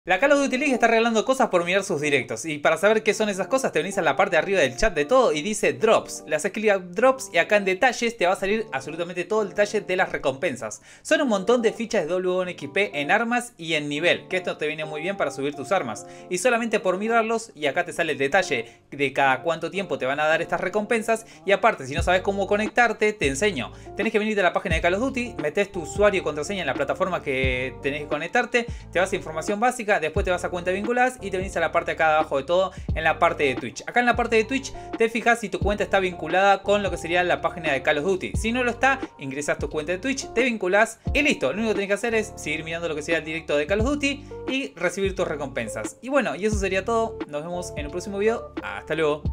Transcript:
La Call of Duty League está regalando cosas por mirar sus directos, y para saber qué son esas cosas te venís a la parte de arriba del chat de todo y dice Drops. Le haces clic a Drops y acá en detalles te va a salir absolutamente todo el detalle de las recompensas. Son un montón de fichas de W1XP en armas y en nivel, que esto te viene muy bien para subir tus armas. Y solamente por mirarlos, y acá te sale el detalle de cada cuánto tiempo te van a dar estas recompensas. Y aparte, si no sabes cómo conectarte, te enseño. Tenés que venirte a la página de Call of Duty, metés tu usuario y contraseña en la plataforma que tenés que conectarte, te vas a información básica. Después te vas a cuenta vinculadas y te venís a la parte acá de abajo de todo, en la parte de Twitch. Acá en la parte de Twitch te fijas si tu cuenta está vinculada con lo que sería la página de Call of Duty. Si no lo está, ingresas tu cuenta de Twitch, te vinculás y listo. Lo único que tenés que hacer es seguir mirando lo que sería el directo de Call of Duty y recibir tus recompensas. Y bueno, y eso sería todo. Nos vemos en el próximo video. Hasta luego.